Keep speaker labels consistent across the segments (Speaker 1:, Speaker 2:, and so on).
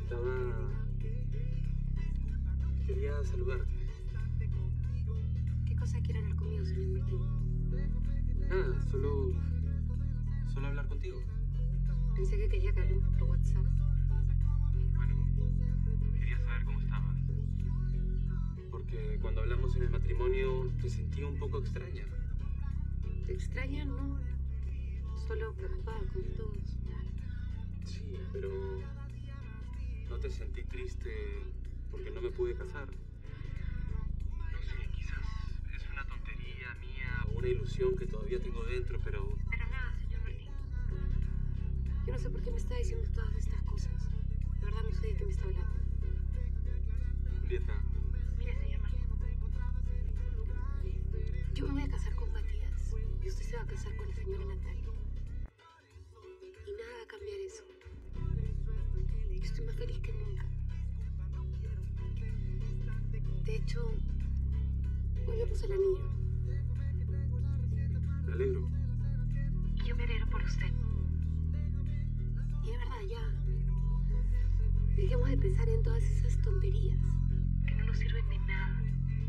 Speaker 1: Quería saludarte.
Speaker 2: ¿Qué cosa quiere hablar conmigo, señor Martín?
Speaker 1: Nada, solo hablar contigo.
Speaker 2: Pensé que quería que hablemos por WhatsApp.
Speaker 1: Bueno, quería saber cómo estabas. Porque cuando hablamos en el matrimonio te sentí un poco extraña.
Speaker 2: ¿Te extraña? No. Solo preocupada como todos.
Speaker 1: Sí, pero no te sentí triste porque no me pude casar. No sé, quizás es una tontería mía o una ilusión que todavía tengo dentro, pero...
Speaker 2: Pero nada, señor Martín. Yo no sé por qué me está diciendo todas estas cosas. De verdad no sé de qué me está hablando.
Speaker 1: Julieta.
Speaker 2: Mire, señor Martín. Yo me voy a casar con Matías y usted se va a casar con la señora Natalia. Y nada va a cambiar eso. Yo estoy más feliz que nunca. De hecho, hoy le puse el anillo.
Speaker 1: Me alegro.
Speaker 2: Y yo me alegro por usted. Y de verdad, ya. Dejemos de pensar en todas esas tonterías que no nos sirven de nada.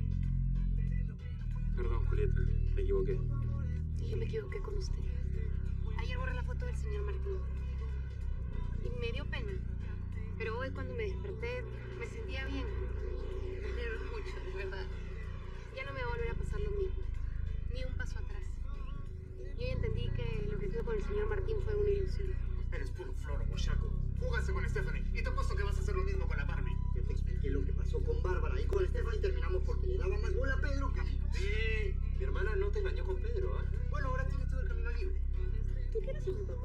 Speaker 1: Perdón, Julieta, me equivoqué.
Speaker 2: Y yo me equivoqué con usted. Ayer borré la foto del señor Martín. Y me dio pena. Pero hoy cuando me desperté, me sentía bien. Me alegro mucho, de verdad. Ya no me va a volver a pasar lo mismo. Ni un paso atrás. Yo ya entendí que lo que tuve con el señor Martín fue una ilusión.
Speaker 3: Eres puro floro, bochaco. Júgase con Stephanie y te apuesto que vas a hacer lo mismo con la Barbie.
Speaker 4: Ya te expliqué lo que pasó con Bárbara y con Stephanie terminamos porque le daba más bola a Pedro que a mí.
Speaker 1: Sí, mi hermana no te engañó con Pedro, ¿ah?
Speaker 4: Bueno, ahora tienes todo el camino libre.
Speaker 2: ¿Tú quieres ser mi papá?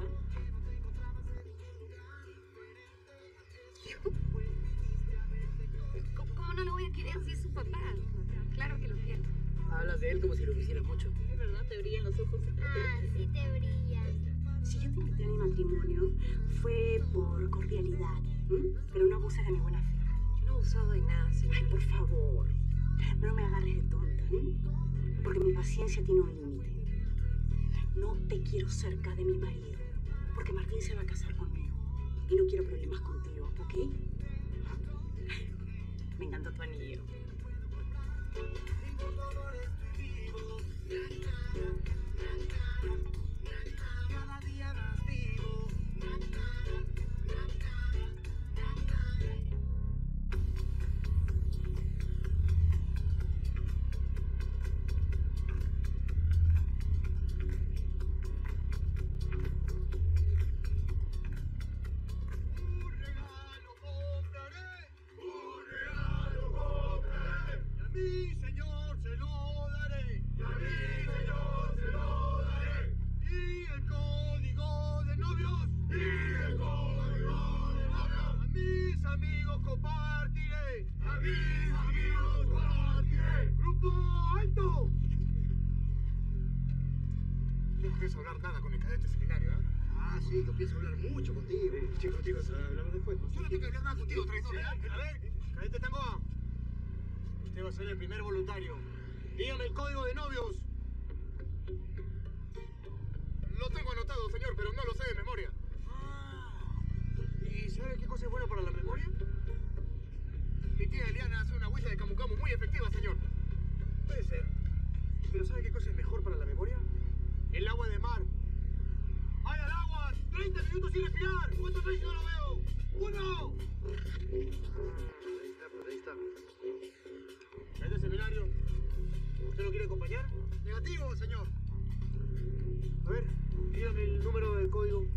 Speaker 2: ¿Yo? ¿Cómo no lo voy a querer si es su papá? Claro que lo quiero.
Speaker 5: Hablas de él como si lo quisiera mucho.
Speaker 2: Es verdad, te brillan los ojos.
Speaker 6: Ah, sí te brillan.
Speaker 2: Si yo te invité a mi matrimonio, fue por cordialidad, pero no abuses de mi buena fe. Yo no he abusado de nada, señor. Ay, por favor, no me agarres de tonta, porque mi paciencia tiene un límite. No te quiero cerca de mi marido, porque Martín se va a casar conmigo y no quiero problemas contigo, ¿ok? Me encanta tu anillo.
Speaker 4: Cada día más vivo.
Speaker 3: No pienso hablar nada con el cadete seminario, ¿eh?
Speaker 4: Ah, sí, yo pienso hablar mucho contigo.
Speaker 1: Chicos, hablamos después.
Speaker 3: Yo no tengo que hablar nada contigo, traidor. A ver, cadete Tangoa. Usted va a ser el primer voluntario. Dígame el código de novios. Lo tengo anotado, señor, pero no lo sé de memoria. ¿Y sabe qué cosa es buena para la memoria? Mi tía Eliana hace una huella de camu camu muy efectiva, señor. Puede ser. Pero ¿sabe qué cosa es mejor para la memoria? El agua de mar. ¡Ay, al agua! ¡30 minutos sin respirar! ¿Cuántos veces no lo veo? ¡Uno!
Speaker 4: Ahí está.
Speaker 3: ¿Este seminario? ¿Usted lo quiere acompañar? Negativo, señor. A ver, dígame el número del código.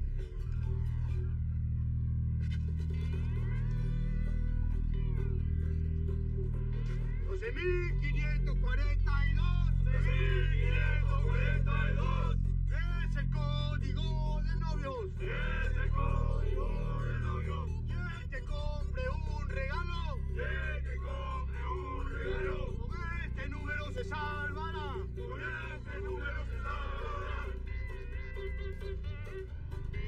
Speaker 3: ¡12.542! ¡12.542! ¡Es el código de novios! ¡Es el código de novios! ¡Quien te compre un regalo! ¡Quien te compre un regalo! ¡Con este número se salvará! ¡Con este número se salvará!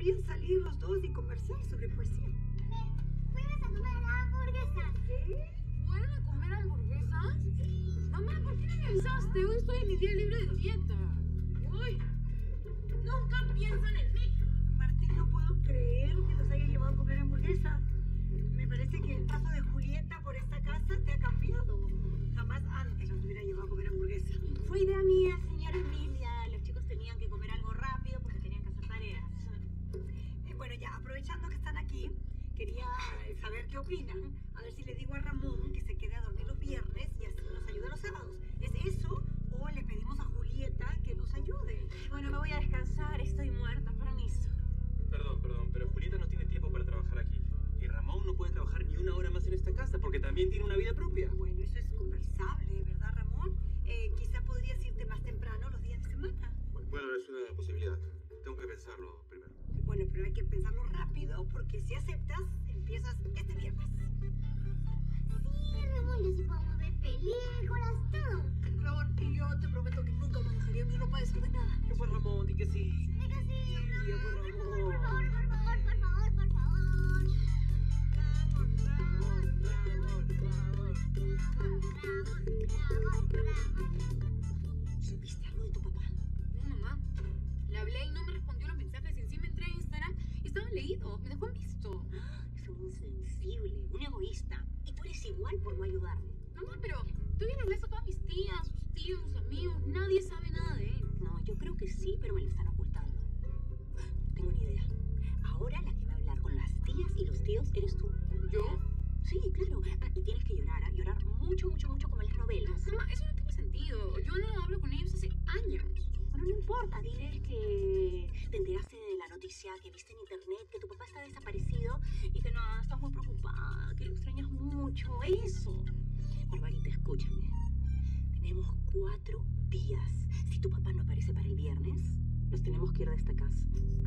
Speaker 7: podrían salir los dos y conversar sobre poesía.
Speaker 6: ¿Fuimos a comer hamburguesas?
Speaker 2: ¿Fueron a comer hamburguesas? Mamá, ¿por qué no me avisaste? Hoy estoy en mi día libre de dieta. Uy, nunca piensan en mí.
Speaker 7: Martín, no puedo creer que los haya llevado a comer hamburguesa. Me parece que el paso de Julieta por esta casa te ha cambiado. Jamás antes los hubiera llevado a comer hamburguesa.
Speaker 8: Fue idea mía, señora Emilia. Los chicos tenían que comer algo rápido porque tenían que hacer tareas.
Speaker 7: Bueno, ya aprovechando que están aquí, quería saber qué opinan. A ver si le digo a Ramón que se quede a dormir los viernes y así nos ayuda los sábados. ¿Es eso o le pedimos a Julieta que nos ayude?
Speaker 8: Bueno, me voy a descansar. Estoy muerta. Permiso.
Speaker 1: Perdón, pero Julieta no tiene tiempo para trabajar aquí. Y Ramón no puede trabajar ni una hora más en esta casa porque también tiene una vida propia.
Speaker 7: Bueno, eso es conversable, ¿verdad, Ramón? Quizá podrías irte más temprano los días de semana.
Speaker 1: Bueno, es una posibilidad. Tengo que pensarlo primero.
Speaker 7: Bueno, pero hay que pensarlo rápido porque si aceptas, empiezas este viernes.
Speaker 6: Sí, Ramón, ya sí podemos ver películas, todo.
Speaker 7: Ramón, y yo te prometo que nunca manejaría mi ropa desordenada.
Speaker 1: ¿Qué fue, Ramón? Di que sí.
Speaker 6: Venga, sí,
Speaker 1: Ya fue,
Speaker 6: por
Speaker 1: Ramón.
Speaker 6: favor, por favor, por favor, por favor.
Speaker 7: ¿Supiste algo de tu papá?
Speaker 2: No, mamá. Le hablé y no me respondió los mensajes. Y encima entré a Instagram y estaban leídos. Me dejó en visto.
Speaker 8: Es un insensible, un egoísta. Y tú eres igual por no ayudarme.
Speaker 2: Mamá, pero tú bien hablas a todas mis tías, sus tíos, sus amigos. Nadie sabe nada de él.
Speaker 8: No, yo creo que sí, pero me lo están ocultando. Tengo una idea. Ahora la que va a hablar con las tías y los tíos eres tú.
Speaker 2: ¿Yo?
Speaker 8: Sí, claro. Ah, y tienes que llorar, ¿ah? Llorar mucho, mucho, mucho como en las novelas.
Speaker 2: Mamá, eso no tiene sentido. Yo no hablo con ellos hace años.
Speaker 8: Bueno, no importa, diles que te enteraste de la noticia que viste en internet, que tu papá está desaparecido y que no, estás muy preocupada, que lo extrañas mucho. Eso. Barbarita, escúchame. Tenemos 4 días. Si tu papá no aparece para el viernes, nos tenemos que ir de esta casa.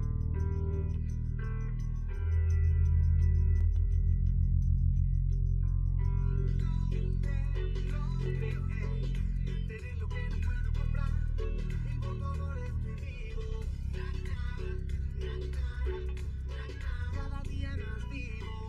Speaker 3: Tener lo que no puedo comprar y por favor estoy vivo. Cada día más vivo.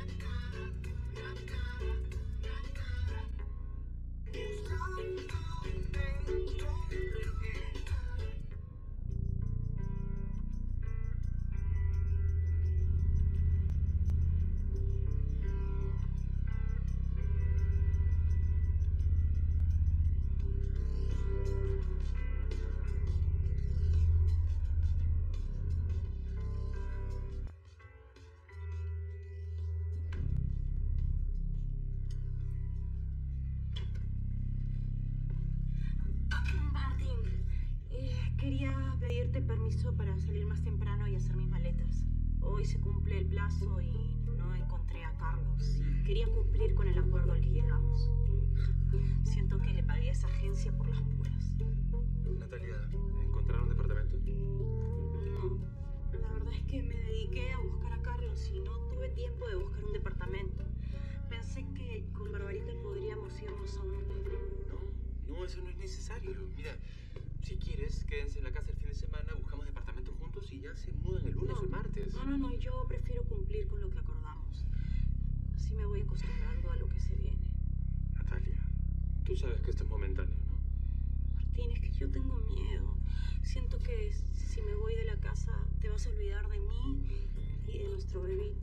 Speaker 8: Martín, quería pedirte permiso para salir más temprano y hacer mis maletas. Hoy se cumple el plazo y no encontré a Carlos. Y quería cumplir con el acuerdo al que llegamos. Siento que le pagué a esa agencia por las puras.
Speaker 1: Natalia, ¿encontraron un departamento?
Speaker 8: No, la verdad es que me dediqué a buscar a Carlos y no tuve tiempo de buscar un departamento. Pensé que con Barbarita podríamos irnos a un hotel.
Speaker 1: No, eso no es necesario. Mira, si quieres, quédense en la casa el fin de semana, buscamos departamento juntos y ya se mudan el lunes o el martes.
Speaker 8: No, yo prefiero cumplir con lo que acordamos. Así me voy acostumbrando a lo que se viene.
Speaker 1: Natalia, tú sabes que esto es momentáneo, ¿no?
Speaker 8: Martín, es que yo tengo miedo. Siento que si me voy de la casa te vas a olvidar de mí y de nuestro bebito.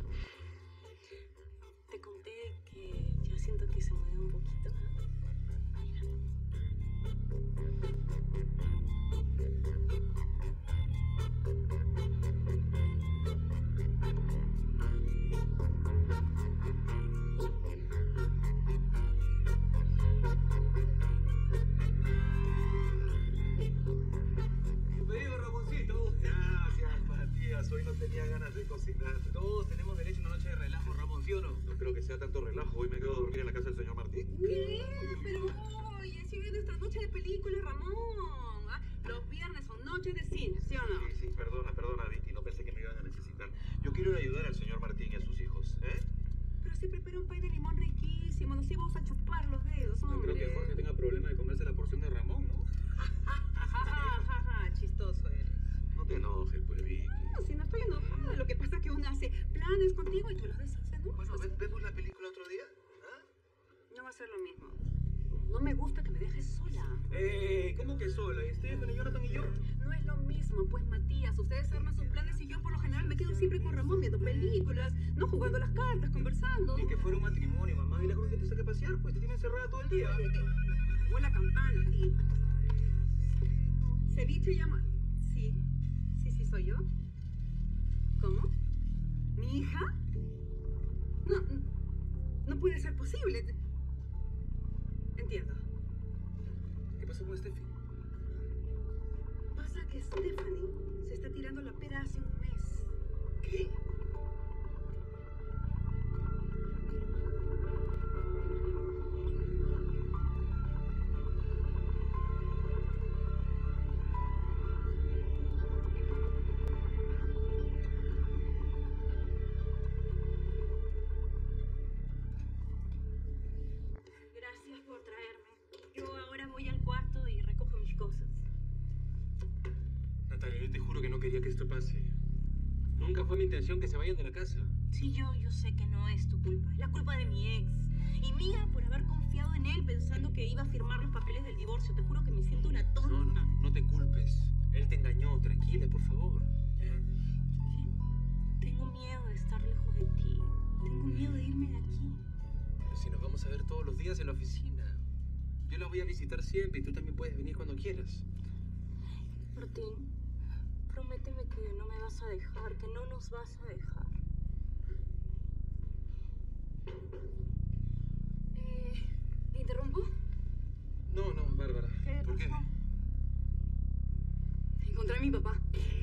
Speaker 8: Te conté que ya siento que se mueve un poquito, ¿no? Mira.
Speaker 1: Pedido, Ramoncito. Gracias, Matías. Hoy no tenía ganas de cocinar. Todos tenemos derecho a una noche de relajo, Ramón, ¿sí o no?
Speaker 9: No creo que sea tanto relajo. Hoy me quedo a dormir en la casa del señor Martín.
Speaker 2: ¿Qué? Pero oye, si viene nuestra noche de película, Ramón. ¿Ah? Los viernes son noches de cine, ¿sí o no?
Speaker 9: Sí, perdona, Vicky. No pensé que me iban a necesitar. Yo quiero ir a ayudar al señor Martín y a sus hijos, ¿eh?
Speaker 2: Pero sí prepara un pay de limón riquísimo. Nos íbamos a chupar los dedos,
Speaker 1: No
Speaker 2: hombre.
Speaker 1: creo que Jorge tenga problema de comerse la porción de Ramón, ¿no?
Speaker 2: Chistoso eres.
Speaker 9: No te enojes, pues, Vicky.
Speaker 2: No, si no a ser lo mismo. No me gusta que me dejes sola.
Speaker 1: ¿Cómo que sola? ¿Y Stephanie, Jonathan y yo?
Speaker 2: No es lo mismo, pues, Matías. Ustedes arman sus planes y yo, por lo general, me quedo siempre con Ramón viendo películas, no jugando las cartas, conversando.
Speaker 1: Ni que fuera un matrimonio, mamá. Y la cruz que te saque a pasear, pues te tiene encerrada todo el día.
Speaker 2: Llegó la campana. Y... Ceviche llama... Sí, soy yo. ¿Cómo? ¿Mi hija? No puede ser posible. Entiendo.
Speaker 1: ¿Qué pasó con Steffi?
Speaker 2: Pasa que Stephanie se está tirando la pera hace un mes.
Speaker 1: ¿Qué?
Speaker 8: Gracias por traerme. Yo ahora voy al cuarto y recojo mis cosas.
Speaker 1: Natalia, yo te juro que no quería que esto pase. Nunca fue mi intención que se vayan de la casa.
Speaker 8: Sí, yo sé que no es tu culpa. Es la culpa de mi ex. Y mía por haber confiado en él pensando que iba a firmar los papeles del divorcio. Te juro que me siento una tonta.
Speaker 1: No te culpes. Él te engañó. Tranquila, por favor.
Speaker 8: Tengo miedo de estar lejos de ti. Tengo miedo de irme de aquí.
Speaker 1: Pero si nos vamos a ver todos los días en la oficina. Yo la voy a visitar siempre y tú también puedes venir cuando quieras.
Speaker 8: Martín, prométeme que no me vas a dejar, que no nos vas a dejar.
Speaker 2: ¿Interrumpo?
Speaker 1: No, Bárbara. ¿Por qué?
Speaker 8: pasó?
Speaker 2: Encontré a mi papá.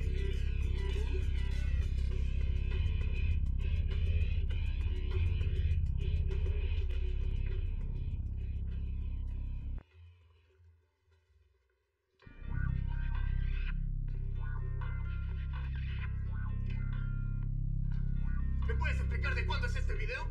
Speaker 3: ¿Me puedes explicar de cuándo es este video?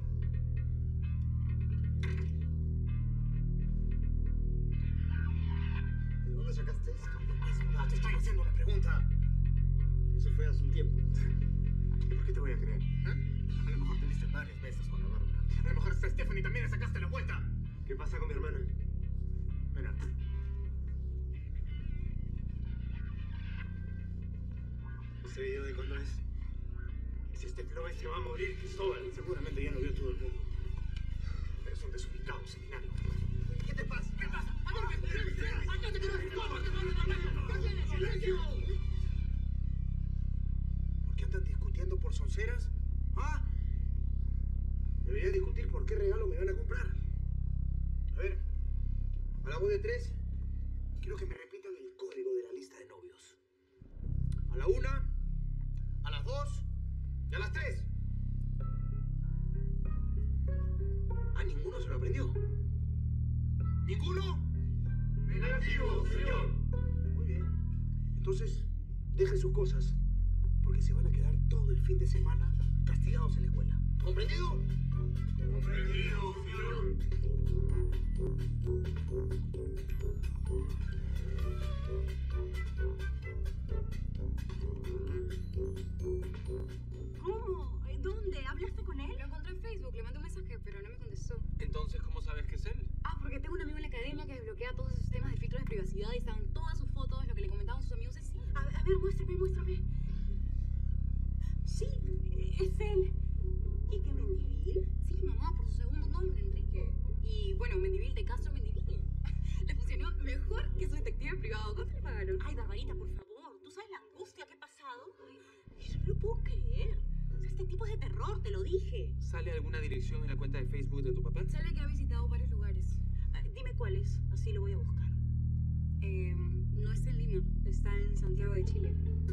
Speaker 4: ¿De dónde sacaste esto?
Speaker 3: Te estoy haciendo una pregunta.
Speaker 4: Eso fue hace un tiempo.
Speaker 3: ¿Por qué te voy a creer? A lo mejor te viste varias veces con la Bárbara. A lo mejor hasta Stephanie también le sacaste la vuelta.
Speaker 4: ¿Qué pasa con mi hermana?
Speaker 3: Ven acá.
Speaker 4: ¿Ese video de cuándo es?
Speaker 3: Si este flow se va a morir, Cristóbal. Seguramente ya lo vio todo el mundo. Pero son desubicados, seminario. ¿Qué te pasa? ¿Qué pasa? ¿A dónde te quedas? ¿A dónde te quedas, Cristóbal? ¡Silencio! ¿Por qué andan discutiendo por sonceras? ¿Ah? Debería discutir por qué regalo me van a comprar. A ver, a la voz de tres, quiero que me repitan el código de la lista de novios. A la 1, a las 2 y a las 3. Ah, ninguno se lo aprendió. ¿Ninguno? Negativo, señor. Muy bien. Entonces, dejen sus cosas, porque se van a quedar todo el fin de semana castigados en la escuela. ¿Comprendido? Comprendido, señor.
Speaker 8: ¿Cómo? ¿Dónde? ¿Hablaste con él?
Speaker 2: Lo encontré en Facebook, le mandé un mensaje, pero no me contestó.
Speaker 1: Entonces, ¿cómo sabes que es él?
Speaker 2: Porque tengo un amigo en la academia que desbloquea todos esos temas de filtros de privacidad y estaban todas sus fotos, lo que le comentaban sus amigos es sí.
Speaker 8: A ver, muéstrame. Sí, es él. ¿Y qué, Mendivil?
Speaker 2: Sí, mamá, por su segundo nombre, Enrique. Y bueno, Mendivil de Castro Mendivil. Le funcionó mejor que su detective privado. ¿Cuánto le pagaron?
Speaker 8: Ay, Barbarita, por favor. ¿Tú sabes la angustia que he pasado? Yo no lo puedo creer. O sea, este tipo es de terror, te lo dije.
Speaker 1: ¿Sale alguna dirección en la cuenta de Facebook de tu papá?
Speaker 2: Sale que ha visitado varios lugares.
Speaker 8: Dime cuáles, así lo voy a buscar.
Speaker 2: No está en Lima, está en Santiago de Chile.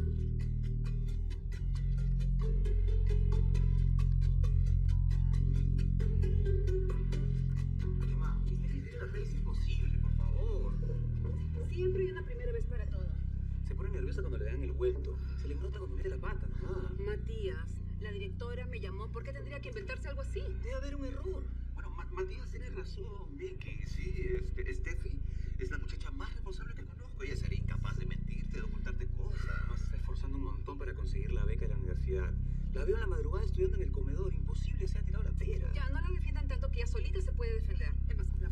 Speaker 1: ¿Qué más? Es imposible, por favor.
Speaker 2: Siempre hay una primera vez para todo.
Speaker 1: Se pone nerviosa cuando le dan el vuelto. Se le nota cuando mete la pata, mamá.
Speaker 2: Matías, la directora me llamó. ¿Por qué tendría que inventarse algo así?
Speaker 1: Debe haber un error. Bueno, Matías tiene razón, Vicky. Sí, Steffi es la muchacha más responsable que conozco. Ella sería incapaz de mentirte, de ocultarte cosas. Además, se está esforzando un montón para conseguir la beca de la universidad. La veo en la madrugada estudiando en el comedor. Imposible se ha tirado la pera.
Speaker 2: Ya, no la defiendan tanto que ella solita se puede defender. Es más,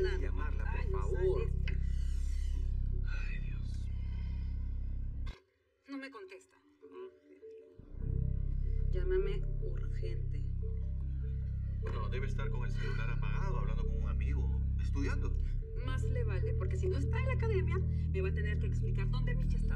Speaker 3: puedes llamarla, por favor.
Speaker 1: Ay, Dios.
Speaker 7: No me contesta. Llámame urgente.
Speaker 9: Bueno, debe estar con el celular apagado, hablando con un amigo, estudiando.
Speaker 7: Más le vale, porque si no está en la academia, me va a tener que explicar dónde Michi está.
Speaker 3: A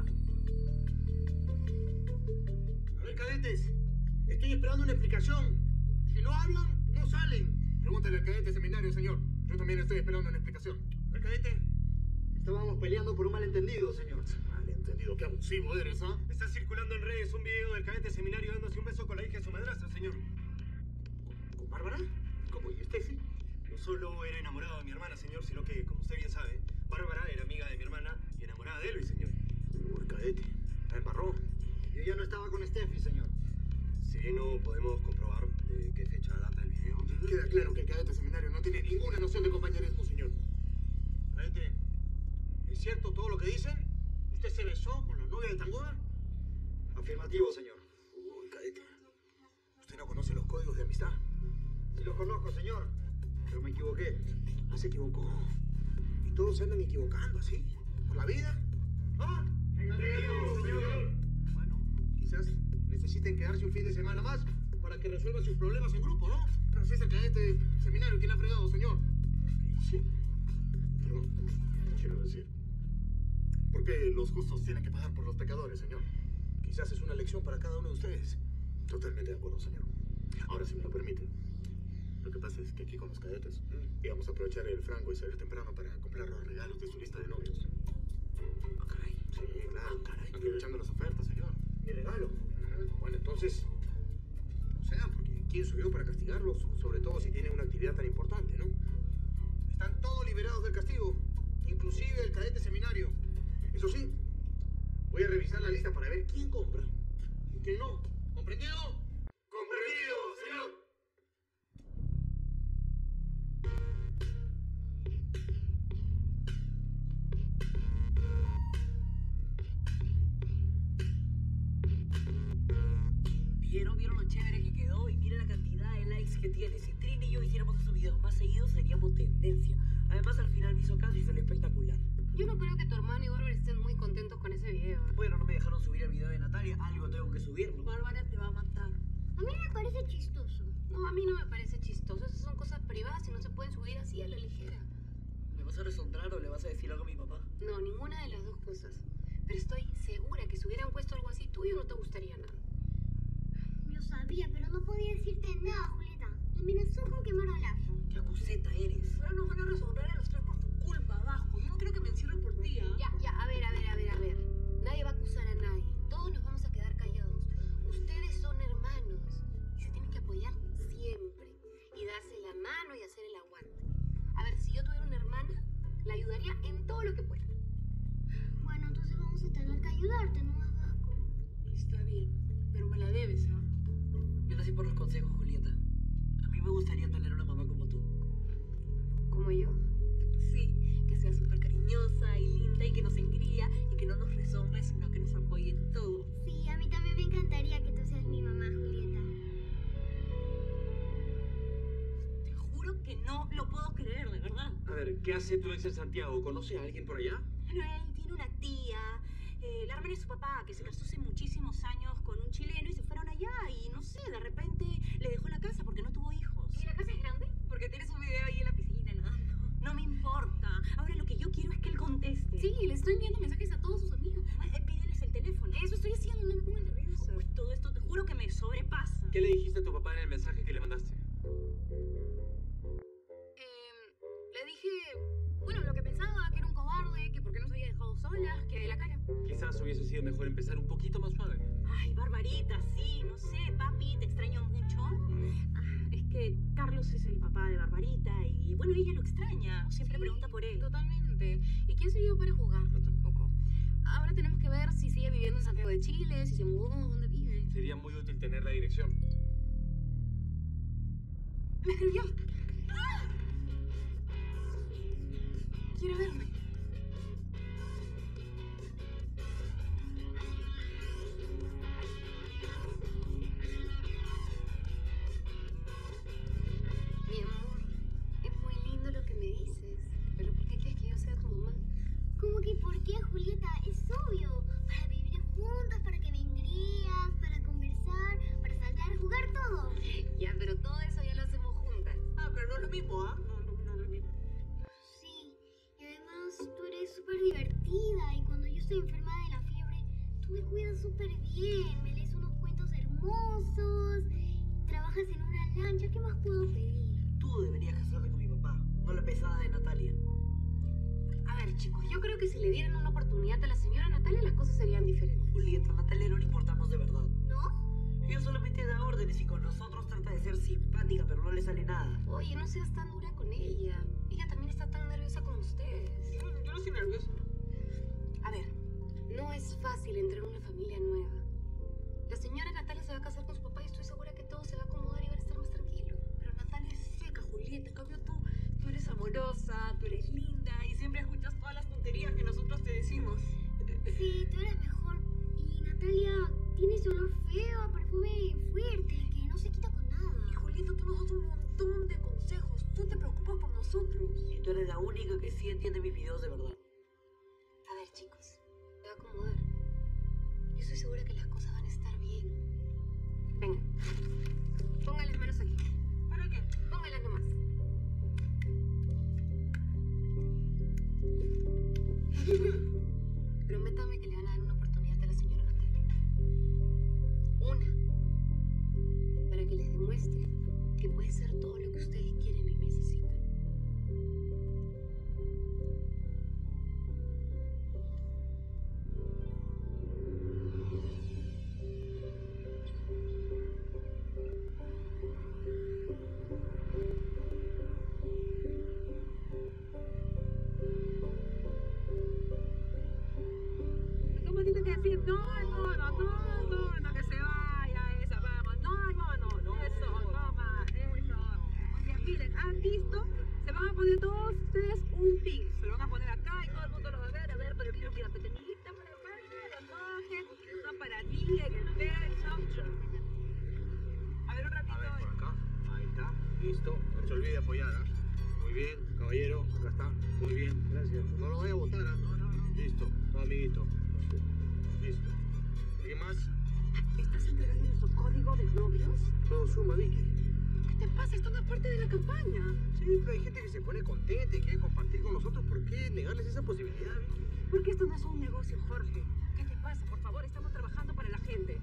Speaker 3: ver, cadetes, estoy esperando una explicación. Si no hablan, no salen. Pregúntale al cadete seminario, señor. Yo también estoy esperando una explicación. A ver, cadete.
Speaker 4: Estábamos peleando por un malentendido, señor.
Speaker 3: Malentendido, qué abusivo eres, ¿ah?
Speaker 1: Está circulando en redes un video del cadete seminario dándose un beso con la hija de su madrastra, señor.
Speaker 3: ¿Con Bárbara? ¿Cómo? ¿Y Steffi?
Speaker 1: No solo era enamorado de mi hermana, señor, sino que, como usted bien sabe, Bárbara era amiga de mi hermana y enamorada de Elvis, señor.
Speaker 3: Uy, cadete, la embarró.
Speaker 4: Yo ya no estaba con Steffi, señor.
Speaker 1: Si bien no podemos comprobar de qué fecha data el video.
Speaker 3: Queda claro que el cadete seminario no tiene ninguna noción de compañerismo, señor. Cadete, ¿es cierto todo lo que dicen? ¿Usted se besó con la novia de Tangoa?
Speaker 4: Afirmativo, señor.
Speaker 3: Uy, cadete, ¿usted no conoce los códigos de amistad?
Speaker 4: Sí los conozco, señor, pero me equivoqué.
Speaker 3: Se equivocó. Y todos se andan equivocando, ¿así? ¿Por la vida? ¿Ah?
Speaker 1: Negativo, señor.
Speaker 3: Bueno, quizás necesiten quedarse un fin de semana más para que resuelvan sus problemas en grupo, ¿no? Pero si es el cadete seminario, ¿quién ha fregado, señor? Sí. Perdón, quiero decir. Porque los justos tienen que pagar por los pecadores, señor. Quizás es una lección para cada uno de ustedes. Totalmente de acuerdo, señor. Ahora, si me lo permiten. Lo que pasa es que aquí con los cadetes íbamos a aprovechar el franco y salir temprano para comprar los regalos de su lista de novios. Ah, caray. Sí, claro. Caray. Aprovechando las ofertas, señor. Mi regalo. Bueno, entonces, no sea, porque ¿quién soy yo para castigarlos? Sobre todo si tienen una actividad tan importante, ¿no? Están todos liberados del castigo, inclusive el cadete seminario. Eso sí, voy a revisar la lista para ver quién compra y quién no. ¿Comprendido? ¡Comprendido, señor!
Speaker 5: ¿Vieron lo chévere que quedó? Y miren la cantidad de likes que tiene. Si Trini y yo hiciéramos esos videos más seguidos, seríamos tendencia. Además, al final me hizo caso y salió espectacular.
Speaker 2: Yo no creo que tu hermano y Bárbara estén muy contentos con ese video.
Speaker 5: Bueno, no me dejaron subir el video de Natalia. Algo tengo que subirlo.
Speaker 7: Bárbara te va a matar.
Speaker 6: A mí me parece chistoso.
Speaker 2: No, a mí no me parece chistoso. Esas son cosas privadas y no se pueden subir así a la ligera.
Speaker 5: ¿Me vas a resondrar o le vas a decir algo a mi papá?
Speaker 2: No, ninguna de las dos cosas. Pero estoy segura que si hubieran puesto algo así tuyo no te gustaría nada.
Speaker 6: Yo sabía, pero no podía decirte nada, Julieta. Me amenazó con quemar a Lazo.
Speaker 5: ¡Qué acuseta eres!
Speaker 7: Ahora nos van a resolver a los tres por tu culpa, abajo. Yo no creo que me encierren por ti, ¿ah?
Speaker 2: Ya, a ver. Nadie va a acusar a nadie. Todos nos vamos a quedar callados. Ustedes son hermanos y se tienen que apoyar siempre. Y darse la mano y hacer el aguante. A ver, si yo tuviera una hermana, la ayudaría en todo lo que pueda.
Speaker 6: Bueno, entonces vamos a tener que ayudarte, ¿no más Vasco?
Speaker 7: Está bien, pero me la debes, ¿ah?
Speaker 5: Yo nací por los consejos, Julieta. A mí me gustaría tener una mamá como tú.
Speaker 2: Como yo.
Speaker 7: Sí, que sea súper cariñosa y linda y que nos engría y que no nos rezongue, sino que nos apoye en todo.
Speaker 6: Sí, a mí también me encantaría que tú seas mi mamá, Julieta.
Speaker 8: Te juro que no lo puedo creer, de verdad.
Speaker 1: A ver, ¿qué hace tu ex en Santiago? ¿Conoce a alguien por allá?
Speaker 8: Bueno, él tiene una tía, la hermana de su papá, que se casó hace muchísimos años con un chileno y se fueron allá y no sé, de repente le dejó la casa porque no tuvo hijos.
Speaker 2: ¿Y la casa es grande?
Speaker 8: Porque tienes un video ahí en la piscina nadando. No me importa. Ahora lo que yo quiero es que él conteste.
Speaker 2: Sí, le estoy enviando mensajes a todos sus amigos.
Speaker 8: Pídeles el teléfono.
Speaker 2: Eso estoy haciendo, no me pongo nerviosa.
Speaker 8: Uy, todo esto te juro que me sobrepasa.
Speaker 1: ¿Qué le dijiste a tu papá en el mensaje que le mandaste?
Speaker 2: Le dije, bueno, lo que pensaba, que era un cobarde, que por qué nos había dejado solas, que de la cara.
Speaker 1: Quizás hubiese sido mejor empezar un poquito más suave.
Speaker 8: Ay, Barbarita, sí, no sé, papi, te extraño mucho. Es que Carlos es el papá de Barbarita y bueno, ella lo extraña. Siempre
Speaker 2: Sí,
Speaker 8: pregunta por él.
Speaker 2: Totalmente. ¿Y quién soy yo para juzgarlo tampoco? Ahora tenemos que ver si sigue viviendo en Santiago de Chile, si se mudó, dónde vive.
Speaker 1: Sería muy útil tener la dirección.
Speaker 2: Me escribió. ¡Ah! Quiere verme. Mi amor, es muy lindo lo que me dices.
Speaker 6: más puedo pedir?
Speaker 5: Tú deberías casarte con mi papá, no la pesada de Natalia.
Speaker 2: A ver, chicos, yo creo que si le dieran una oportunidad a la señora Natalia, las cosas serían diferentes.
Speaker 5: Julieta, a Natalia no le importamos de verdad.
Speaker 6: ¿No?
Speaker 5: Ella solamente da órdenes y con nosotros trata de ser simpática, pero no le sale nada.
Speaker 2: Oye, no seas tan dura con ella. Ella también está tan nerviosa como ustedes.
Speaker 3: Yo no estoy nervioso.
Speaker 2: A ver, no es fácil entrar a una familia nueva. La señora Natalia se va a casar con su papá y estoy segura que todo se va a acomodar y van a estar más tranquilos.
Speaker 8: Pero Natalia es seca, Julieta. En cambio tú eres amorosa, tú eres linda y siempre escuchas todas las tonterías que nosotros te decimos.
Speaker 6: Sí, tú eres mejor. Y Natalia tiene ese olor feo, a perfume fuerte, que no se quita con nada.
Speaker 8: Y Julieta, tú nos das un montón de consejos. Tú te preocupas por nosotros.
Speaker 5: Y tú eres la única que sí entiende mis videos de verdad.
Speaker 2: A ver, chicos, se va a acomodar. Yo estoy segura que las cosas van a estar bien. Venga, pongan las manos aquí.
Speaker 8: ¿Para qué?
Speaker 2: Pónganlas nomás. Prométame que le van a dar una oportunidad a la señora Natalia. Una. Para que les demuestre que puede ser todo lo que ustedes quieren y necesitan.
Speaker 8: ¿Cómo tiene que decir? No, que se vaya esa, vamos. No, eso, toma, eso. Oye, miren, ¿han visto? Se van a poner todos ustedes un pin. Se lo van a poner acá y todo el mundo lo va a ver, pero mira, pequeñita por acá, lo cogen, una para ti en el pecho. A ver, un ratito.
Speaker 3: A ver, por acá. Ahí está. Listo. No se olvide apoyar, ¿ah? Muy bien, caballero. Acá está. Muy bien, gracias. No lo voy a botar, ¿ah? Listo. No, amiguito. Listo. ¿Alguien más?
Speaker 8: ¿Estás entregando nuestro código de novios?
Speaker 3: Todo suma, Vicky.
Speaker 8: ¿Qué te pasa? Esto no es parte de la campaña.
Speaker 3: Sí, pero hay gente que se pone contenta y quiere compartir con nosotros. ¿Por qué negarles esa posibilidad, Vicky?
Speaker 8: Porque esto no es un negocio, Jorge. ¿Qué te pasa? Por favor, estamos trabajando para la gente.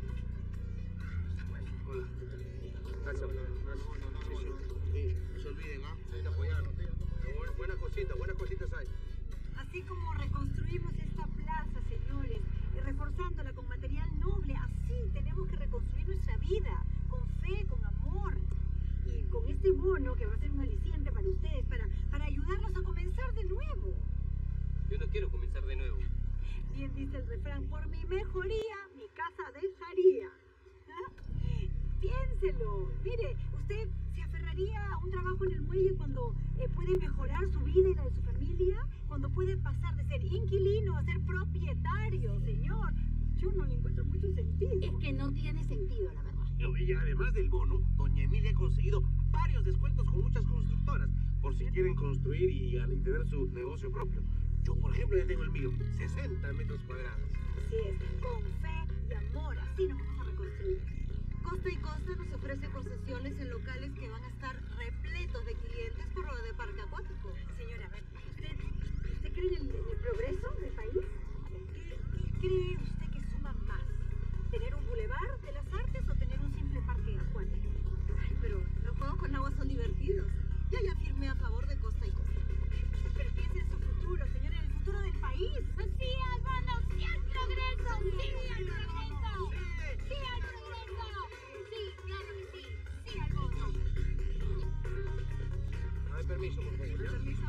Speaker 3: Hola. Gracias. Sí, no se olviden, ¿ah? Hay que apoyarnos. Buenas cositas hay.
Speaker 7: Así como reconstruimos esta plaza, señores, y reforzándola con material noble, así tenemos que reconstruir nuestra vida, con fe, con amor. Y con este bono que va a ser un aliciente para ustedes, para ayudarlos a comenzar de nuevo.
Speaker 1: Yo no quiero comenzar de nuevo.
Speaker 7: Bien dice el refrán, por mi mejoría, mi casa dejaría. ¿Ah? Piénselo. Mire, usted se aferraría a un trabajo en el muelle cuando puede mejorar su vida y la de su familia, cuando puede pasar de ser inquilino a ser propietario, señor. Yo no le encuentro mucho sentido.
Speaker 8: Es que no tiene sentido, la verdad.
Speaker 3: Y además del bono, doña Emilia ha conseguido varios descuentos con muchas constructoras, por si quieren construir y tener su negocio propio. Yo, por ejemplo, ya tengo el mío, 60 metros cuadrados.
Speaker 7: Así es, con fe y amor, así nos vamos a reconstruir. Costa y Costa nos ofrece concesiones en locales que van a estar repletos de clientes por lo de parque acuático. Señora, a ver, ¿usted cree en el progreso del país? ¿Qué cree usted que suma más? ¿Tener un bulevar de las artes o tener un simple parque acuático? Ay, pero los juegos con agua son divertidos. Yo ya firmé a favor de Costa y Costa. Pero piense en su futuro, señora, en el futuro del país.
Speaker 6: ¡Sí al bono! ¡Sí al progreso! ¡Sí al progreso! ¡Sí al progreso! ¡Sí, claro que sí! ¡Sí al bono!
Speaker 3: A ver, permiso, por favor. ¿Ya?
Speaker 8: Permiso.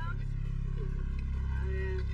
Speaker 7: A ver.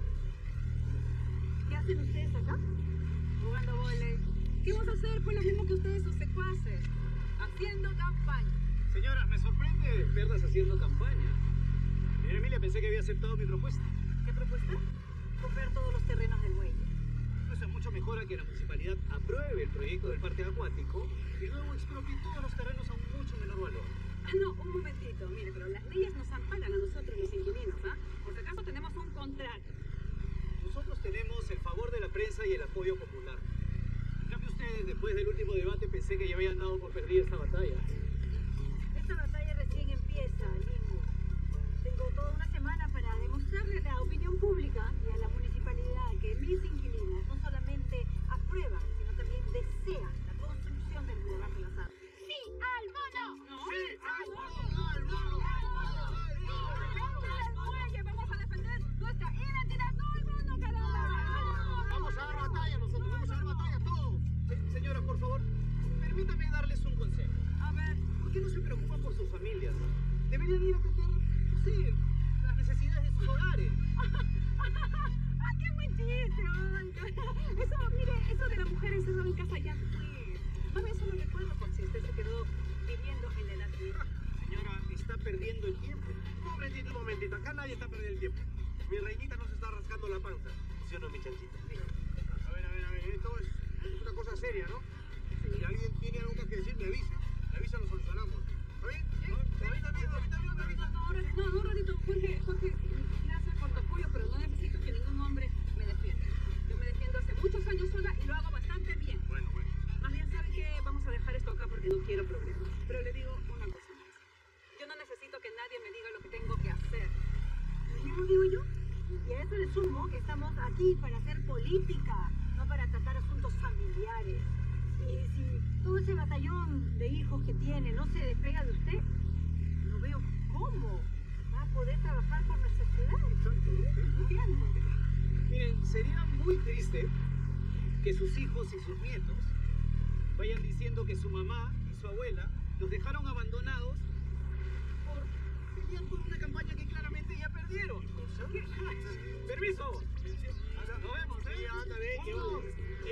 Speaker 7: ¿Qué hacen ustedes acá?
Speaker 8: Jugando vóley. ¿Qué vamos a hacer? Pues lo mismo que ustedes, sus secuaces. Haciendo campaña.
Speaker 10: Señoras, me sorprende verlas haciendo campaña. Señora Emilia, pensé que había aceptado mi propuesta.
Speaker 7: ¿Qué propuesta? Comprar todos los terrenos del muelle.
Speaker 10: Eso es mucho mejor a que la municipalidad apruebe el proyecto del parque acuático y luego expropie todos los terrenos a un mucho menor valor.
Speaker 8: Ah, no, un momentito. Mire, pero las leyes nos amparan a nosotros los inquilinos, ¿ah? Por si acaso tenemos un contrato.
Speaker 10: Nosotros tenemos el favor de la prensa y el apoyo popular. En cambio ustedes, después del último debate, pensé que ya habían dado por perdida esta batalla.
Speaker 7: Esta batalla recién empieza, Lingo. Tengo toda una semana para demostrarle a la opinión pública y a la municipalidad que mis inquilinas no solamente aprueban, sino también desean la construcción del Boulevard de las Artes.
Speaker 6: ¡Sí al bono!
Speaker 8: No,
Speaker 3: ¡Sí
Speaker 10: Señor, permítame darles un consejo.
Speaker 5: A ver.
Speaker 10: ¿Por qué no se preocupan por sus familias? Deberían ir a atender, no sé, las necesidades de sus hogares.
Speaker 8: ¡Ah, qué buen chiste! Oiga. Eso, mire, eso de la mujer encerrada en casa ya fue. Más bien solo recuerdo por si usted se quedó viviendo en la edad de...
Speaker 10: Señora, está perdiendo el tiempo. Un momentito, acá nadie está perdiendo el tiempo. Mi reinita no se está rascando la panza. ¿Sí o no, mi chanchita?
Speaker 3: A ver, esto es una cosa seria, ¿no? Si alguien tiene algo más que decir, me avisa. Me avisa, lo solucionamos. ¿Está bien? ¿No? A mí también, me avisa.
Speaker 8: No, un ratito, Jorge, gracias por tu apoyo, pero no necesito que ningún hombre me defienda. Yo me defiendo hace muchos años sola y lo hago bastante bien.
Speaker 3: Bueno.
Speaker 8: Más bien, ¿sabe qué? Vamos a dejar esto acá porque no quiero problemas. Pero le digo una cosa más. Yo no necesito que nadie me diga lo que tengo que hacer.
Speaker 7: Lo mismo digo yo. Y a eso le sumo que estamos aquí para hacer política, no para tratar asuntos familiares. Y si todo ese batallón de hijos que tiene no se despega de usted, no veo cómo va a poder trabajar por nuestra ciudad. Entiendo.
Speaker 10: Miren, sería muy triste que sus hijos y sus nietos vayan diciendo que su mamá y su abuela los dejaron abandonados por pelear por una campaña que claramente ya perdieron. ¡Permiso! Nos vemos, ¿eh?
Speaker 3: Sí, ándale, que
Speaker 10: ¡Vamos!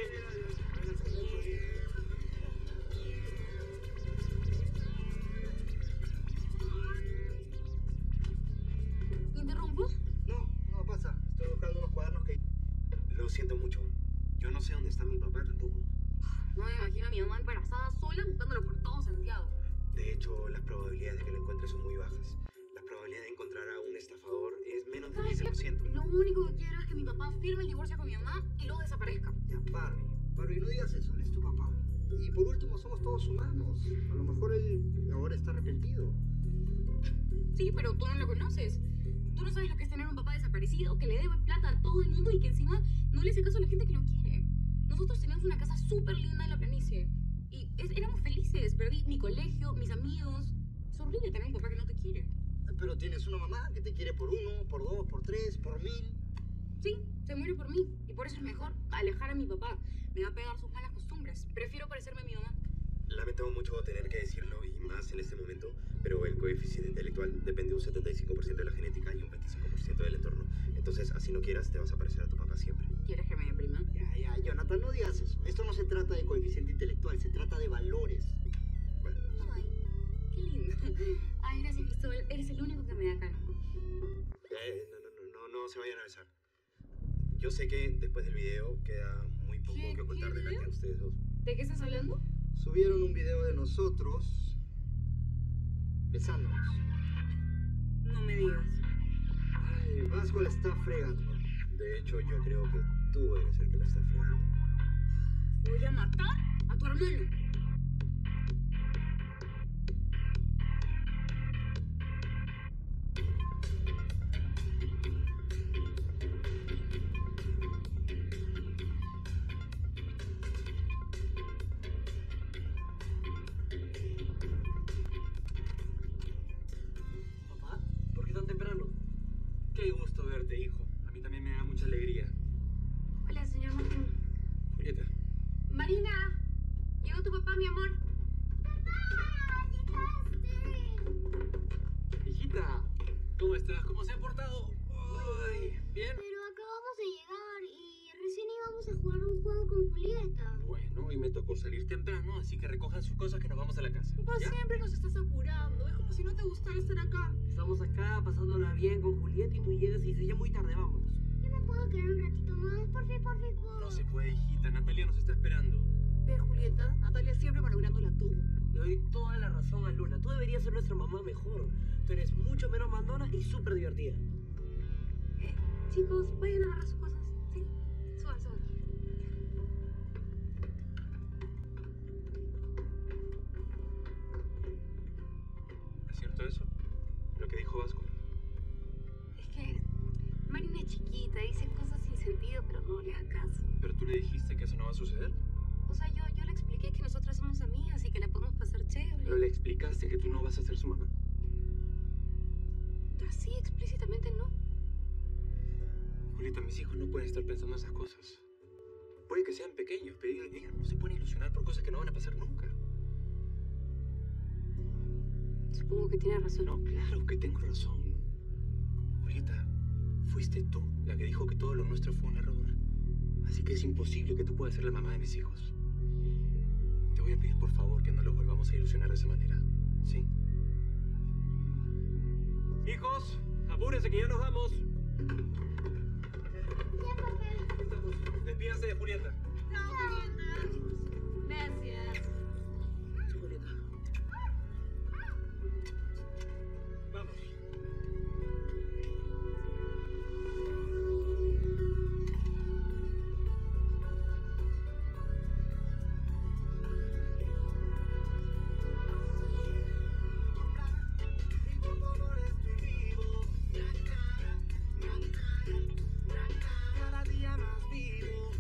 Speaker 2: ¿Interrumpo?
Speaker 4: No pasa. Estoy buscando unos cuadernos que...
Speaker 1: Lo siento mucho. Yo no sé dónde está mi papá tampoco.
Speaker 2: No me imagino a mi mamá embarazada sola buscándolo por todo Santiago.
Speaker 1: De hecho, las probabilidades de que lo encuentres son muy bajas. La probabilidad de encontrar a un estafador es menos del 15%.
Speaker 2: Lo único que quiero es que mi papá firme el divorcio con mi mamá y luego desaparezca.
Speaker 4: Ya, Barbie, no digas eso, él es tu papá. Y por último, somos todos humanos. A lo mejor él ahora está arrepentido.
Speaker 2: Sí, pero tú no lo conoces. Tú no sabes lo que es tener un papá desaparecido, que le debe plata a todo el mundo y que encima no le hace caso a la gente que lo quiere. Nosotros teníamos una casa súper linda en la planicie. Y éramos felices. Perdí mi colegio, mis amigos. Es horrible tener un papá que no te quiere.
Speaker 4: Pero tienes una mamá que te quiere por 1, por 2, por 3, por 1000.
Speaker 2: Sí, se muere por mí. Y por eso es mejor alejar a mi papá. Me va a pegar sus malas costumbres. Prefiero parecerme a mi mamá.
Speaker 1: Lamento mucho tener que decirlo, y más en este momento, pero el coeficiente intelectual depende un 75% de la genética y un 25% del entorno. Entonces, así no quieras, te vas a parecer a tu papá siempre.
Speaker 2: ¿Quieres que me deprima?
Speaker 4: Ya, Jonathan, no digas eso. Esto no se trata de coeficiente intelectual, se trata de valores.
Speaker 1: Bueno,
Speaker 2: Ay, qué lindo. Ay, gracias, Cristóbal. Eres el único que me da calma.
Speaker 1: no se vayan a besar. Yo sé que después del video queda muy poco que ocultar delante de ustedes dos.
Speaker 2: ¿De qué estás hablando?
Speaker 4: Subieron un video de nosotros besándonos.
Speaker 2: No me digas.
Speaker 4: Ay, Vasco la está fregando.
Speaker 1: De hecho, yo creo que tú eres el que la está fregando.
Speaker 2: Voy a matar a tu hermano.
Speaker 10: Papá, ¿por qué tan temprano?
Speaker 1: Qué gusto verte, hijo. A mí también me da mucha alegría.
Speaker 2: Hola, señor Martín.
Speaker 1: Julieta.
Speaker 2: Marina, llegó tu papá, mi amor.
Speaker 10: Hijita, ¿cómo estás? ¿Cómo se ha portado? Ay, ¿bien?
Speaker 6: Pero acabamos de llegar y recién íbamos a jugar un juego con Julieta.
Speaker 1: Bueno, hoy me tocó salir temprano, así que recojan sus cosas que nos vamos a la casa.
Speaker 8: Papá,
Speaker 1: ¿Ya?
Speaker 8: siempre nos estás apurando. Es como si no te gustara estar acá.
Speaker 5: Estamos acá pasándola bien con Julieta y tú llegas y dices, ya muy tarde, vámonos.
Speaker 6: Yo me puedo quedar un ratito más, por favor.
Speaker 1: No se puede, hijita. Natalia nos está esperando.
Speaker 8: Ve, Julieta, Natalia siempre malográndola todo.
Speaker 5: Le doy toda la razón a Luna. Tú deberías ser nuestra mamá mejor. Tú eres mucho menos mandona y súper divertida.
Speaker 2: Chicos, vayan a agarrar sus cosas. Sí, suban.
Speaker 1: ¿Es cierto eso? Lo que dijo Vasco.
Speaker 2: Es que Marina es chiquita, dice cosas sin sentido, pero no le da caso.
Speaker 1: ¿Pero tú le dijiste que eso no va a suceder?
Speaker 2: O sea, yo le expliqué que nosotras somos amigas y que la podemos pasar chévere.
Speaker 1: Pero le explicaste que tú no vas a ser su mamá.
Speaker 2: Así explícitamente no.
Speaker 1: Julieta, mis hijos no pueden estar pensando esas cosas. Puede que sean pequeños, pero ellos no se pueden ilusionar por cosas que no van a pasar nunca.
Speaker 2: Supongo que tienes razón.
Speaker 1: No, claro que tengo razón. Julieta, fuiste tú la que dijo que todo lo nuestro fue un error. Así que es imposible que tú puedas ser la mamá de mis hijos. Te voy a pedir por favor que no los volvamos a ilusionar de esa manera, ¿sí? Hijos, apúrense que ya nos vamos. Despídanse de Julieta.
Speaker 2: Gracias.
Speaker 10: Julieta. Vamos.
Speaker 3: Cada día más vivo.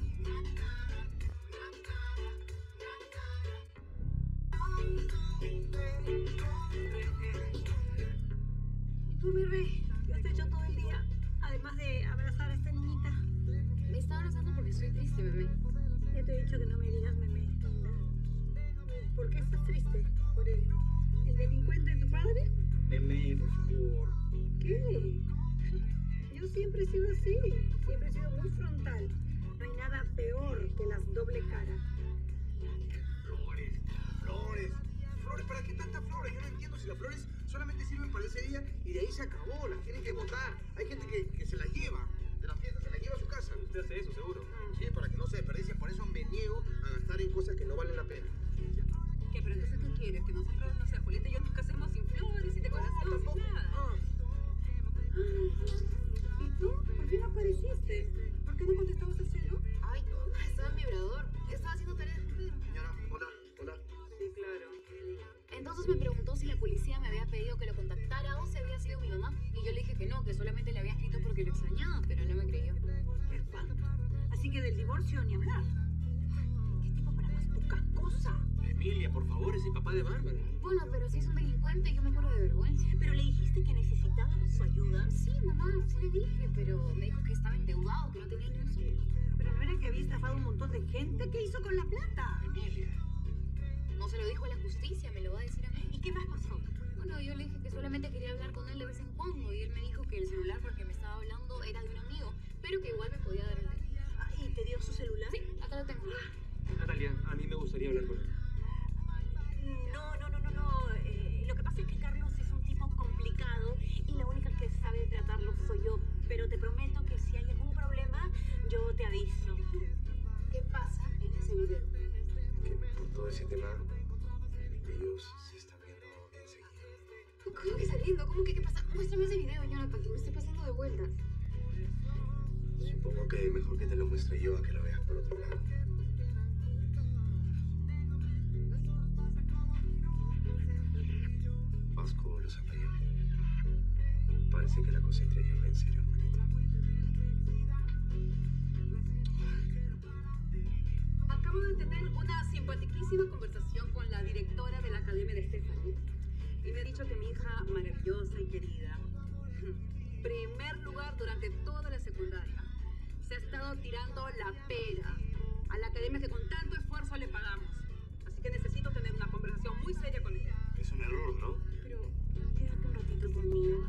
Speaker 7: ¿Y tú, mi rey? ¿Qué has hecho todo el día? Además de abrazar a esta niñita.
Speaker 2: Me está abrazando porque estoy triste, bebé.
Speaker 7: Ya te he dicho que no me digas meme. ¿Por qué estás triste? ¿Por el delincuente de tu padre?
Speaker 10: Meme, por favor.
Speaker 7: ¿Qué? Yo siempre he sido así. Siempre he sido muy frontal. No hay nada peor que las doble cara.
Speaker 3: Flores, flores. Flores, ¿para qué tantas flores? Yo no entiendo si las flores solamente sirven para ese día y de ahí se acabó. Las tienen que botar. Hay gente que se las lleva de la fiesta, se las lleva a su casa.
Speaker 1: Usted hace eso, seguro.
Speaker 3: Sí, para que no se desperdicien. Por eso me niego a gastar en cosas que no valen la pena.
Speaker 11: ¿Qué? ¿Pero entonces qué quieres? Que nosotros, no sé, Julieta y yo nos casemos sin flores y decoración, sin nada.
Speaker 7: ¿Y tú? ¿Por qué no apareciste? ¿Por qué no contestabas el celu?
Speaker 2: Ay, no, estaba en vibrador. Estaba haciendo tareas con Pedro.
Speaker 3: Señora, hola, hola.
Speaker 11: Sí, claro.
Speaker 2: Entonces me preguntó si la policía me había pedido que lo contactara o si había sido mi mamá. Y yo le dije que no, que solamente le había escrito porque lo extrañaba, pero no me creyó.
Speaker 7: Qué espanto. Así que del divorcio ni hablar. ¿Qué tipo para más poca cosa?
Speaker 1: Emilia, por favor, es el papá de Bárbara.
Speaker 2: Bueno, pero si es un delincuente, yo me muero de vergüenza.
Speaker 8: Pero le dijiste que necesitábamos su ayuda.
Speaker 2: Sí, mamá, sí le dije, pero me dijo que estaba endeudado, que no tenía ni un solo.
Speaker 7: Pero no era que había estafado un montón de gente. ¿Qué hizo con la plata?
Speaker 1: Emilia.
Speaker 2: No se lo dijo a la justicia, me lo va a decir a mí.
Speaker 8: ¿Y qué más pasó?
Speaker 2: Bueno, yo le dije que solamente quería hablar con él de vez en cuando y él me dijo que el celular porque me estaba hablando era de un amigo, pero que igual me podía dar el de él.
Speaker 8: ¿Y te dio su celular?
Speaker 2: Sí, acá lo tengo.
Speaker 1: Natalia, a mí me gustaría hablar con él.
Speaker 8: No. Lo que pasa es que Carlos es un tipo complicado y la única que sabe tratarlo soy yo. Pero te prometo que si hay algún problema, yo te aviso.
Speaker 2: ¿Qué pasa en ese video?
Speaker 1: Que por todo ese tema, ellos se están viendo enseguida.
Speaker 2: ¿Cómo que saliendo? ¿Cómo que qué pasa? Muéstrame ese video, Jonathan, que me estoy pasando de vueltas.
Speaker 1: Supongo que mejor que te lo muestre yo a que lo veas por otro lado. Vasco los apoyó. Parece que la cosa entre ellos va en serio, hermanita.
Speaker 11: Acabo de tener una simpaticísima conversación con la directora de la Academia de Stephanie. Y me ha dicho que mi hija, maravillosa y querida, primer lugar durante toda la secundaria, se ha estado tirando la pera a la academia que con tanto esfuerzo le pagamos. Así que necesito tener una conversación muy seria con ella.
Speaker 1: Es un error, ¿no?
Speaker 8: Pero quédate un ratito conmigo.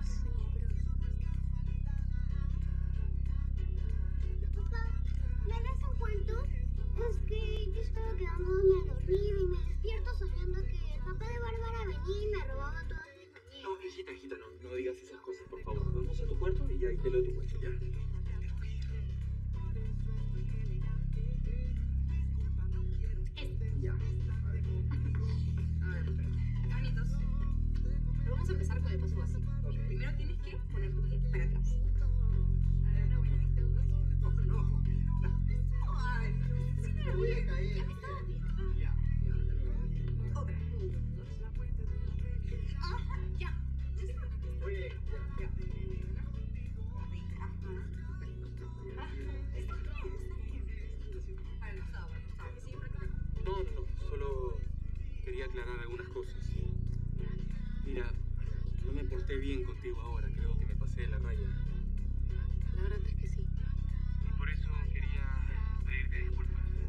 Speaker 6: Papá, ¿me das un cuento? Es que yo estaba quedándome dormida y me despierto soñando que el papá de Bárbara venía y me robaba todas mis muñecas.
Speaker 1: No, hijita, no digas esas cosas, por favor. Vamos a tu cuarto y ahí te leo tu cuento, ¿ya?
Speaker 2: Ya. Manitos, vamos a empezar con el paso básico. Primero tienes que poner tu pie para atrás. A ver, una vueltita. Ay, sí,
Speaker 3: Me voy a caer.
Speaker 2: Ya está bien.
Speaker 3: Ya.
Speaker 2: Otra. 1, 2. Ajá, ya.
Speaker 3: Muy bien, ya.
Speaker 11: Para el sábado, que siempre que me...
Speaker 1: No. Solo quería aclarar algunas cosas. Mira, no me porté bien contigo ahora. Creo que me pasé de la raya.
Speaker 2: La verdad es que sí.
Speaker 1: Y por eso quería pedirte disculpas.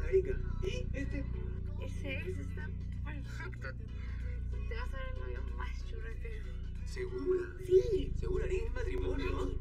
Speaker 1: Marica, ¿y este?
Speaker 2: Ese está perfecto. Te vas a ver el novio más churro que...
Speaker 1: ¿Segura?
Speaker 2: Sí.
Speaker 1: ¿Segura? Ni es matrimonio, ¿no?